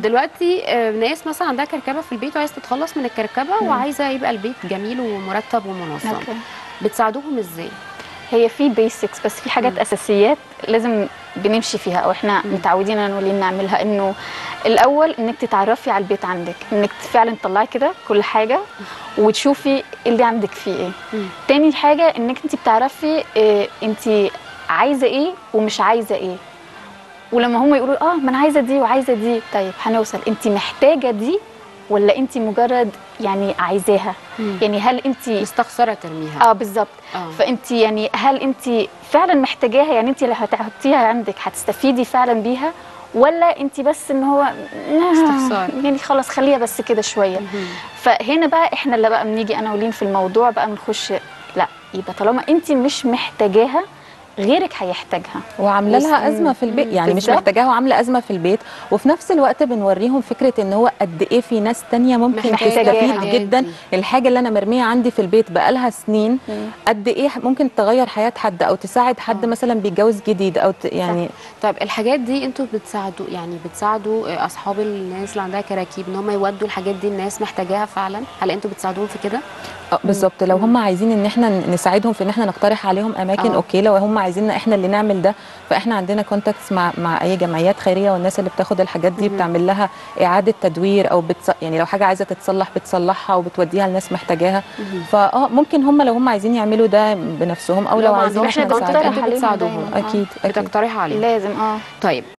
دلوقتي ناس مثلا عندها كركبه في البيت وعايزه تتخلص من الكركبه وعايزه يبقى البيت جميل ومرتب ومنظم. اوكي. بتساعدوهم ازاي؟ هي في بيسكس، بس في حاجات اساسيات لازم بنمشي فيها او احنا متعودين انا ولين نعملها. انه الاول انك تتعرفي على البيت عندك، انك فعلا تطلعي كده كل حاجه وتشوفي اللي عندك فيه ايه. تاني حاجه انك انت بتعرفي انت عايزه ايه ومش عايزه ايه. ولما هم يقولوا ما انا عايزه دي وعايزه دي، طيب هنوصل انت محتاجه دي ولا انت مجرد يعني عايزاها؟ يعني هل انت مستخسره ترميها؟ بالظبط. فانت يعني هل انت فعلا محتاجاها؟ يعني انت اللي هتحطيها عندك هتستفيدي فعلا بيها، ولا انت بس ان هو استخسار يعني خلاص خليها بس كده شويه. فهنا بقى احنا اللي بقى بنيجي انا ولين في الموضوع بقى بنخش، لا يبقى طالما انت مش محتاجاها غيرك هيحتاجها وعامله لها ازمه في البيت، يعني مش محتاجاها وعامله ازمه في البيت، وفي نفس الوقت بنوريهم فكره ان هو قد ايه في ناس تانية ممكن تستفيد جدا. الحاجه اللي انا مرميه عندي في البيت بقالها سنين قد ايه ممكن تغير حياه حد او تساعد حد مثلا بيتجوز جديد او يعني طيب الحاجات دي انتوا بتساعدوا، يعني بتساعدوا اصحاب الناس اللي عندها كراكيب ان هم يودوا الحاجات دي الناس محتاجاها فعلا؟ هل انتوا بتساعدوهم في كده؟ بالظبط. لو هم عايزين ان احنا نساعدهم في ان احنا نقترح عليهم اماكن اوكي. لو هم عايزيننا احنا اللي نعمل ده، فاحنا عندنا كونتاكتس مع اي جمعيات خيريه، والناس اللي بتاخد الحاجات دي بتعمل لها اعاده تدوير او يعني لو حاجه عايزه تتصلح بتصلحها وبتوديها لناس محتاجاها. ممكن هم لو هم عايزين يعملوا ده بنفسهم، او لو عايزين احنا بنقترح عليهم بتساعدوهم. اكيد بتقترح عليهم لازم. طيب